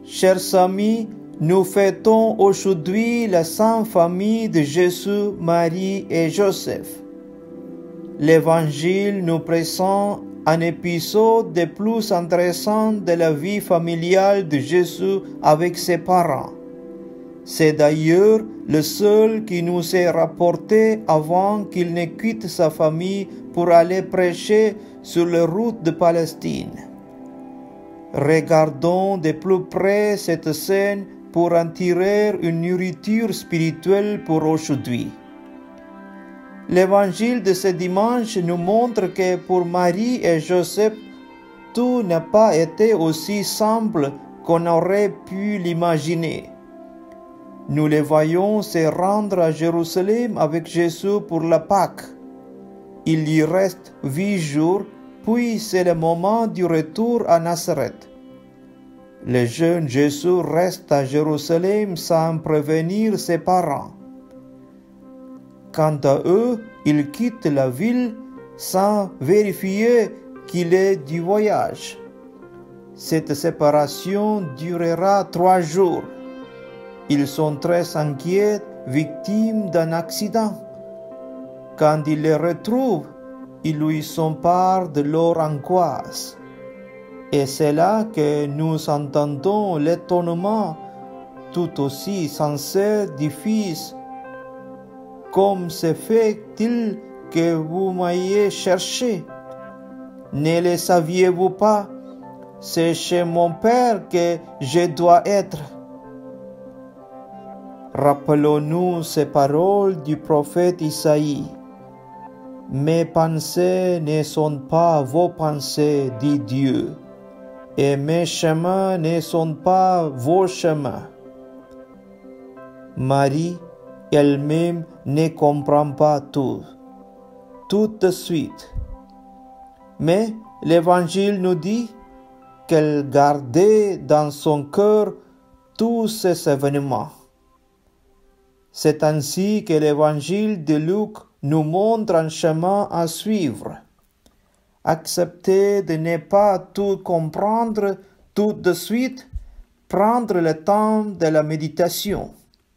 Chers amis, nous fêtons aujourd'hui la Sainte Famille de Jésus, Marie et Joseph. L'Évangile nous présente un épisode des plus intéressants de la vie familiale de Jésus avec ses parents. C'est d'ailleurs le seul qui nous est rapporté avant qu'il ne quitte sa famille pour aller prêcher sur les routes de Palestine. Regardons de plus près cette scène pour en tirer une nourriture spirituelle pour aujourd'hui. L'évangile de ce dimanche nous montre que pour Marie et Joseph, tout n'a pas été aussi simple qu'on aurait pu l'imaginer. Nous les voyons se rendre à Jérusalem avec Jésus pour la Pâque. Il y reste 8 jours, puis c'est le moment du retour à Nazareth. Le jeune Jésus reste à Jérusalem sans prévenir ses parents. Quant à eux, ils quittent la ville sans vérifier qu'il est du voyage. Cette séparation durera 3 jours. Ils sont très inquiets, victimes d'un accident. Quand ils les retrouvent, ils lui sont part de leur angoisse. Et c'est là que nous entendons l'étonnement tout aussi sincère du Fils. Comme se fait-il que vous m'ayez cherché? Ne le saviez-vous pas? C'est chez mon Père que je dois être. Rappelons-nous ces paroles du prophète Isaïe. Mes pensées ne sont pas vos pensées, dit Dieu, et mes chemins ne sont pas vos chemins. Marie elle-même ne comprend pas tout de suite. Mais l'Évangile nous dit qu'elle gardait dans son cœur tous ces événements. C'est ainsi que l'Évangile de Luc nous montre un chemin à suivre. Accepter de ne pas tout comprendre tout de suite, prendre le temps de la méditation.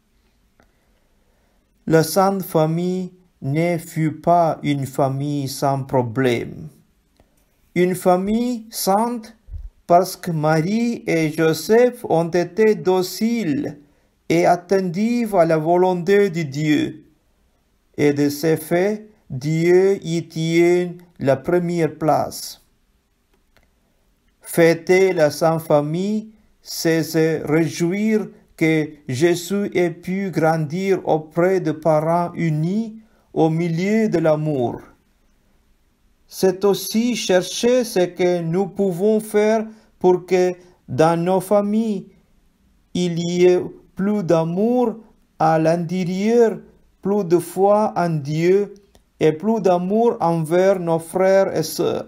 La Sainte Famille ne fut pas une famille sans problème. Une famille sainte parce que Marie et Joseph ont été dociles et attentifs à la volonté de Dieu. Et de ce fait, Dieu y tient la première place. Fêter la Sainte Famille, c'est se réjouir que Jésus ait pu grandir auprès de parents unis au milieu de l'amour. C'est aussi chercher ce que nous pouvons faire pour que dans nos familles, il y ait plus d'amour à l'intérieur, plus de foi en Dieu et plus d'amour envers nos frères et sœurs.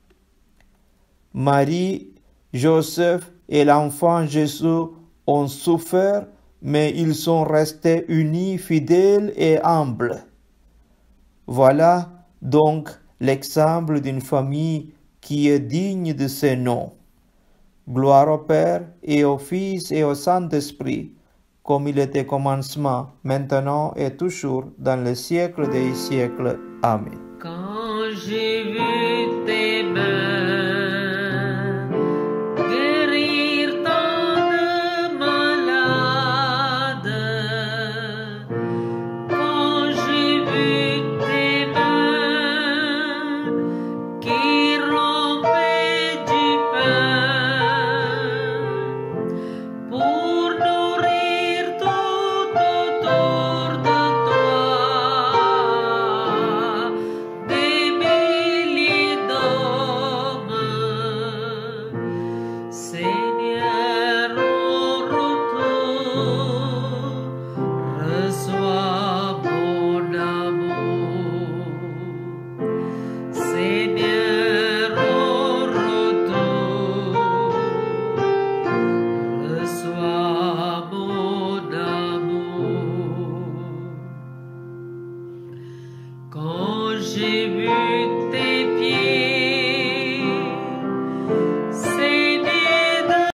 Marie, Joseph et l'enfant Jésus ont souffert, mais ils sont restés unis, fidèles et humbles. Voilà donc l'exemple d'une famille qui est digne de ce nom. Gloire au Père et au Fils et au Saint-Esprit, comme il était au commencement, maintenant et toujours, dans les siècles des siècles. Amen. Quand j'ai vu